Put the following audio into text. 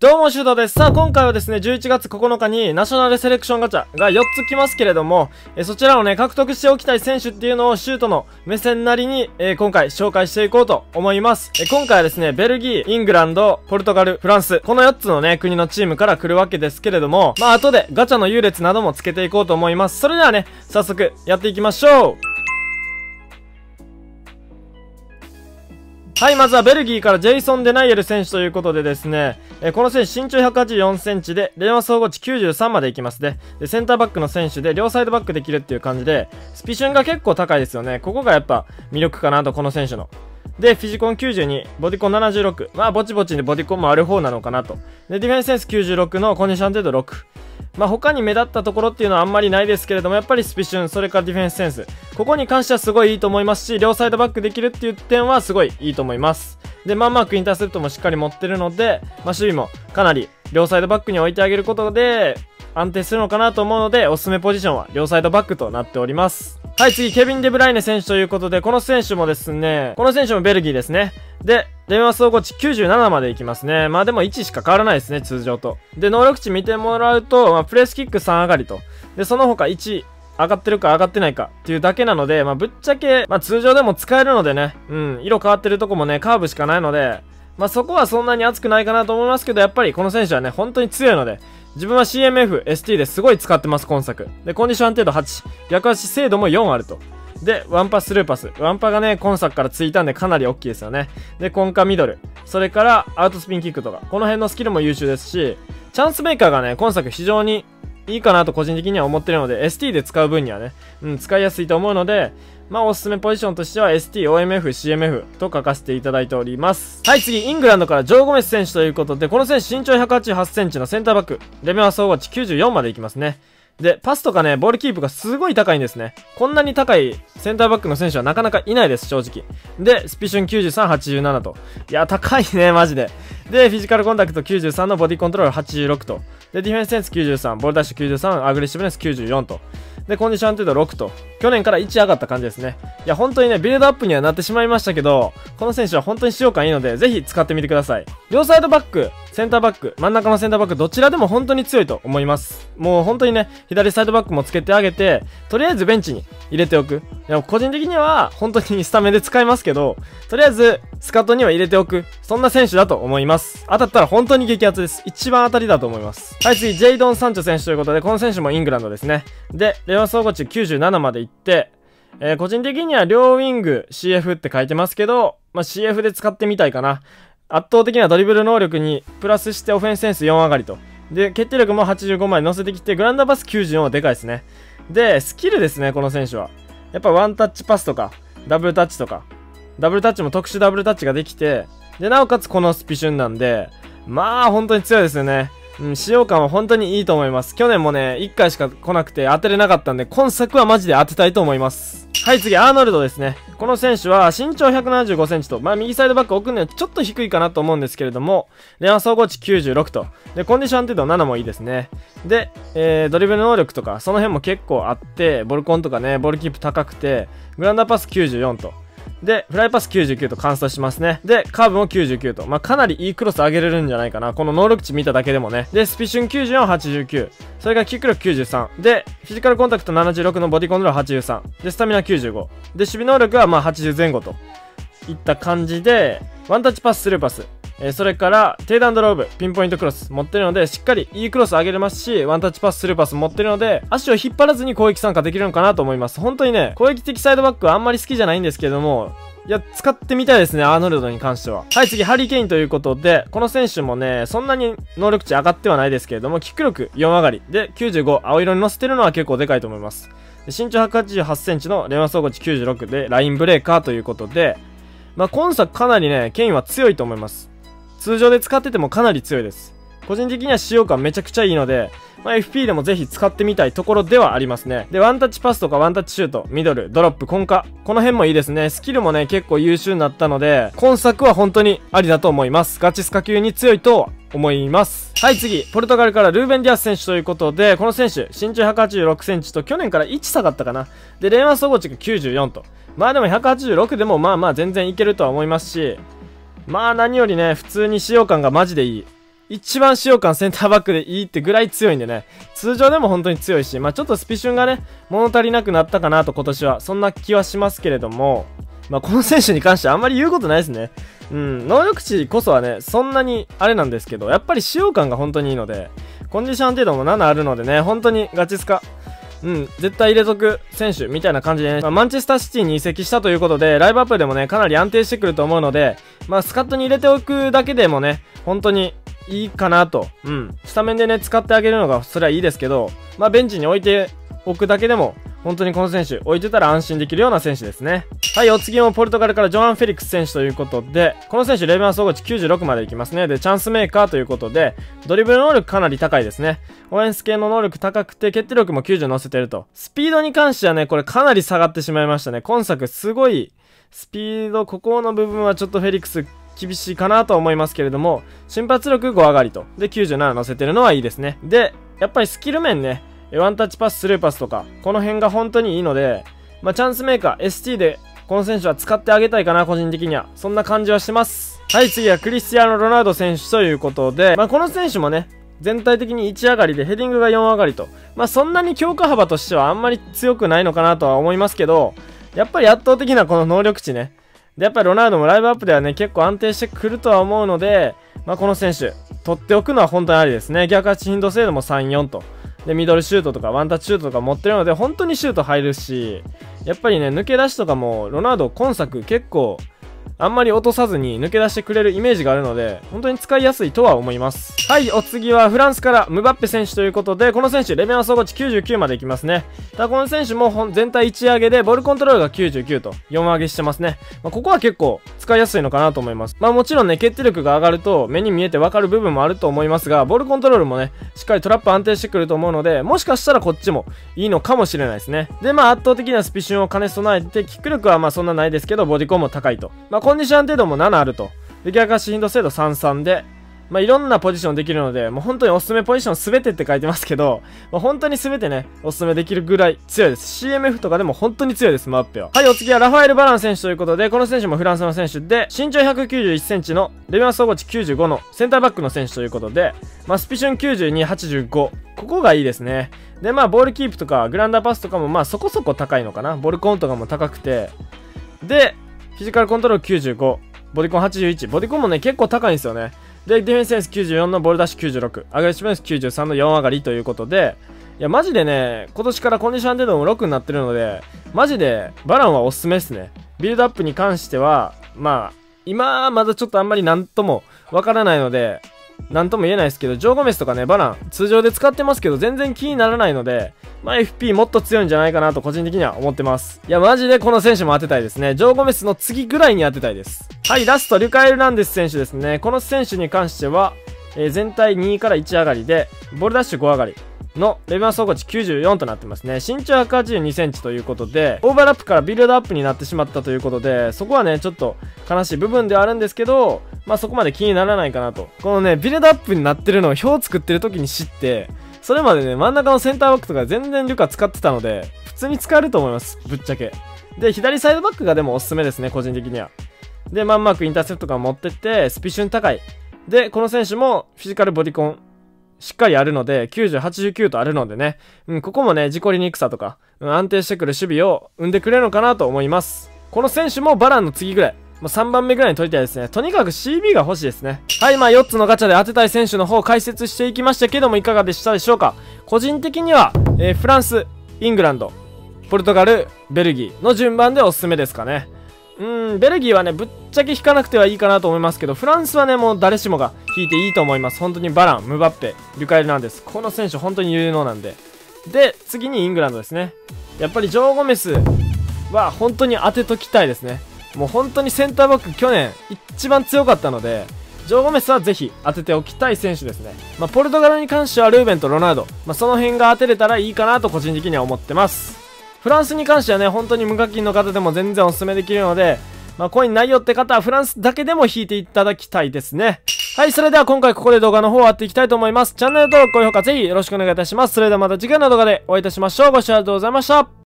どうも、シュートです。さあ、今回はですね、11月9日にナショナルセレクションガチャが4つ来ますけれども、そちらをね、獲得しておきたい選手っていうのをシュートの目線なりに、今回紹介していこうと思います。今回はですね、ベルギー、イングランド、ポルトガル、フランス、この4つのね、国のチームから来るわけですけれども、まあ、後でガチャの優劣などもつけていこうと思います。それではね、早速やっていきましょう。はい、まずはベルギーからジェイソン・デナイエル選手ということでですね、この選手身長184センチで、電話総合値93までいきますね。で、センターバックの選手で、両サイドバックできるっていう感じで、スピシュンが結構高いですよね。ここがやっぱ魅力かなと、この選手の。で、フィジコン92、ボディコン76。まあ、ぼちぼちでボディコンもある方なのかなと。で、ディフェンスセンス96のコンディション程度6。まあ、他に目立ったところっていうのはあんまりないですけれども、やっぱりスピシュン、それからディフェンスセンス。ここに関してはすごいいいと思いますし、両サイドバックできるっていう点はすごいいいと思います。で、まあまあクインターセプトもしっかり持ってるので、まあ守備もかなり両サイドバックに置いてあげることで安定するのかなと思うので、おすすめポジションは両サイドバックとなっております。はい、次、ケビン・デブライネ選手ということで、この選手もですね、この選手もベルギーですね。で、電話総合値97までいきますね。まあでも1しか変わらないですね、通常と。で、能力値見てもらうと、まあ、プレスキック3上がりと。で、その他1上がってるか上がってないかっていうだけなので、まあぶっちゃけ、まあ通常でも使えるのでね、色変わってるとこもね、カーブしかないので、まあそこはそんなに熱くないかなと思いますけど、やっぱりこの選手はね、本当に強いので、自分は CMF、ST ですごい使ってます、今作。で、コンディション程度8。逆足精度も4あると。で、ワンパスルーパス。ワンパがね、今作からついたんでかなり大きいですよね。で、コンカミドル。それから、アウトスピンキックとか。この辺のスキルも優秀ですし、チャンスメーカーがね、今作非常にいいかなと個人的には思ってるので、ST で使う分にはね、使いやすいと思うので、まあおすすめポジションとしては ST、OMF、CMF と書かせていただいております。はい、次、イングランドからジョー・ゴメス選手ということで、この選手身長188センチのセンターバック。レベル総合値94までいきますね。で、パスとかね、ボールキープがすごい高いんですね。こんなに高いセンターバックの選手はなかなかいないです、正直。で、スピシュン93、87と。いや、高いね、マジで。で、フィジカルコンタクト93のボディコントロール86と。で、ディフェンスセンス93、ボールダッシュ93、アグレッシブネス94と。で、コンディション程度6と。去年から1上がった感じですね。いや、本当にね、ビルドアップにはなってしまいましたけど、この選手は本当に使用感いいので、ぜひ使ってみてください。両サイドバック、センターバック、真ん中のセンターバック、どちらでも本当に強いと思います。もう本当にね、左サイドバックもつけてあげて、とりあえずベンチに入れておく。いや、個人的には本当にスタメンで使いますけど、とりあえずスカットには入れておく。そんな選手だと思います。当たったら本当に激アツです。一番当たりだと思います。はい、次、ジェイドン・サンチョ選手ということで、この選手もイングランドですね。で、レオ総合値97までいって、個人的には両ウィング CF って書いてますけど、まあ、CF で使ってみたいかな。圧倒的なドリブル能力にプラスしてオフェンスセンス4上がりと。で、決定力も85まで乗せてきて、グランドパス94はでかいですね。で、スキルですね、この選手は。やっぱワンタッチパスとか、ダブルタッチとか、ダブルタッチも特殊ダブルタッチができて、で、なおかつこのスピシュンなんで、まあ、本当に強いですよね。使用感は本当にいいと思います。去年もね、1回しか来なくて当てれなかったんで、今作はマジで当てたいと思います。はい、次、アーノルドですね。この選手は身長175センチと、まあ、右サイドバック置くのはちょっと低いかなと思うんですけれども、レア総合値96と。で、コンディション程度7もいいですね。で、ドリブル能力とか、その辺も結構あって、ボルコンとかね、ボールキープ高くて、グランダーパス94と。で、フライパス99と完走しますね。で、カーブも99と。まあ、かなりいいクロス上げれるんじゃないかな。この能力値見ただけでもね。で、スピシュン94、89。それからキック力93。で、フィジカルコンタクト76のボディコントロール83。で、スタミナ95。で、守備能力はまあ80前後といった感じで、ワンタッチパス、スルーパス。それから、テイダンドローブ、ピンポイントクロス持ってるので、しっかりいいクロス上げれますし、ワンタッチパス、スルーパス持ってるので、足を引っ張らずに攻撃参加できるのかなと思います。本当にね、攻撃的サイドバックはあんまり好きじゃないんですけども、いや、使ってみたいですね、アーノルドに関しては。はい、次、ハリー・ケインということで、この選手もね、そんなに能力値上がってはないですけれども、キック力4上がり。で、95、青色に乗せてるのは結構でかいと思います。で、身長188センチのレオン総合値96で、ラインブレーカーということで、まあ、今作かなりね、ケインは強いと思います。通常で使っててもかなり強いです。個人的には使用感めちゃくちゃいいので、まあ、FP でもぜひ使ってみたいところではありますね。で、ワンタッチパスとかワンタッチシュート、ミドル、ドロップ、コンカ。この辺もいいですね。スキルもね、結構優秀になったので、今作は本当にありだと思います。ガチスカ級に強いと思います。はい、次、ポルトガルからルーベン・ディアス選手ということで、この選手、身長186センチと去年から1下がったかな。で、レーマン総合値が94と。まあでも186でもまあまあ全然いけるとは思いますし、まあ何よりね、普通に使用感がマジでいい。 一番使用感センターバックでいいってぐらい強いんでね、通常でも本当に強いし、ちょっとスピシュンがね、物足りなくなったかなと今年は、そんな気はしますけれども、この選手に関してはあんまり言うことないですね。能力値こそはね、そんなにあれなんですけど、やっぱり使用感が本当にいいので、コンディション程度も7あるのでね、本当にガチスカ。絶対入れとく選手みたいな感じでね、マンチェスターシティに移籍したということで、ライブアップでもね、かなり安定してくると思うので、スカットに入れておくだけでもね、本当にいいかなと。スタメンでね、使ってあげるのが、それはいいですけど、ベンチに置いておくだけでも、本当にこの選手、置いてたら安心できるような選手ですね。はい、お次もポルトガルからジョアン・フェリックス選手ということで、この選手、レベル総合値96までいきますね。で、チャンスメーカーということで、ドリブル能力かなり高いですね。オフェンス系の能力高くて、決定力も90乗せてると。スピードに関してはね、これかなり下がってしまいましたね。今作すごい、スピード、ここの部分はちょっとフェリックス、厳しいかなと思いますけれども、瞬発力5上がりと。で、97乗せてるのはいいですね。で、やっぱりスキル面ね、ワンタッチパス、スルーパスとか、この辺が本当にいいので、チャンスメーカー、ST で、この選手は使ってあげたいかな、個人的には。そんな感じはしてます。はい、次はクリスティアーノ・ロナウド選手ということで、この選手もね、全体的に1上がりでヘディングが4上がりと。そんなに強化幅としてはあんまり強くないのかなとは思いますけど、やっぱり圧倒的なこの能力値ね。で、やっぱりロナウドもライブアップではね、結構安定してくるとは思うので、この選手、取っておくのは本当にありですね。逆足頻度精度も3、4と。で、ミドルシュートとかワンタッチシュートとか持ってるので、本当にシュート入るし、やっぱりね、抜け出しとかも、ロナウド今作結構、あんまり落とさずに抜け出してくれるイメージがあるので、本当に使いやすいとは思います。はい、お次はフランスからムバッペ選手ということで、この選手、レベル総合値99までいきますね。ただこの選手も全体1上げで、ボールコントロールが99と4上げしてますね。ここは結構使いやすいのかなと思います。もちろんね、決定力が上がると目に見えてわかる部分もあると思いますが、ボールコントロールもね、しっかりトラップ安定してくると思うので、もしかしたらこっちもいいのかもしれないですね。で、圧倒的なスピシュンを兼ね備えて、キック力はそんなないですけど、ボディコンも高いと。コンディション程度も7あると。で、逆足頻度精度33で、いろんなポジションできるので、もう本当におすすめポジションすべてって書いてますけど、本当にすべてね、おすすめできるぐらい強いです。CMF とかでも本当に強いです、マッペは。はい、お次はラファエル・バラン選手ということで、この選手もフランスの選手で、身長191センチの、レベル総合値95のセンターバックの選手ということで、スピシュン92、85。ここがいいですね。で、ボールキープとか、グランダーパスとかもそこそこ高いのかな。ボールコンとかも高くて、で、フィジカルコントロール95。ボディコン81。ボディコンもね、結構高いんですよね。で、ディフェンスセンス94のボールダッシュ96。アグレッシブセンス93の4上がりということで、いや、マジでね、今年からコンディション程度も6になってるので、マジで、バランはおすすめですね。ビルドアップに関しては、今、まだちょっとあんまりなんともわからないので、なんとも言えないですけど、ジョー・ゴメスとかね、バラン、通常で使ってますけど、全然気にならないので、FP もっと強いんじゃないかなと個人的には思ってます。いや、マジでこの選手も当てたいですね。ジョー・ゴメスの次ぐらいに当てたいです。はい、ラスト、リュカ・エルナンデス選手ですね。この選手に関しては、全体2から1上がりで、ボールダッシュ5上がりのレベル総合値94となってますね。身長182センチということで、オーバーラップからビルドアップになってしまったということで、そこはね、ちょっと悲しい部分ではあるんですけど、そこまで気にならないかなと。このね、ビルドアップになってるのを表作ってる時に知って、それまでね、真ん中のセンターバックとか全然リュカ使ってたので、普通に使えると思います。ぶっちゃけ。で、左サイドバックがでもおすすめですね、個人的には。で、マンマークインターセプトとか持ってって、スピシュン高い。で、この選手もフィジカルボディコン、しっかりあるので、90、89とあるのでね、ここもね、自己リにくさとか、安定してくる守備を生んでくれるのかなと思います。この選手もバランの次ぐらい。3番目ぐらいに取りたいですね。とにかく CB が欲しいですね。はい、4つのガチャで当てたい選手の方を解説していきましたけども、いかがでしたでしょうか。個人的には、フランス、イングランド、ポルトガル、ベルギーの順番でおすすめですかね。ベルギーはね、ぶっちゃけ引かなくてはいいかなと思いますけど、フランスはね、もう誰しもが引いていいと思います。本当にバラン、ムバッペ、リュカエルなんです。この選手本当に有能なんで。で、次にイングランドですね。やっぱりジョー・ゴメスは本当に当てときたいですね。もう本当にセンターバック去年一番強かったので、ジョー・ゴメスはぜひ当てておきたい選手ですね。ポルトガルに関してはルーベンとロナウド、その辺が当てれたらいいかなと個人的には思ってます。フランスに関してはね、本当に無課金の方でも全然おすすめできるので、コインないよって方はフランスだけでも引いていただきたいですね。はい、それでは今回ここで動画の方を終わっていきたいと思います。チャンネル登録、高評価ぜひよろしくお願いいたします。それではまた次回の動画でお会いいたしましょう。ご視聴ありがとうございました。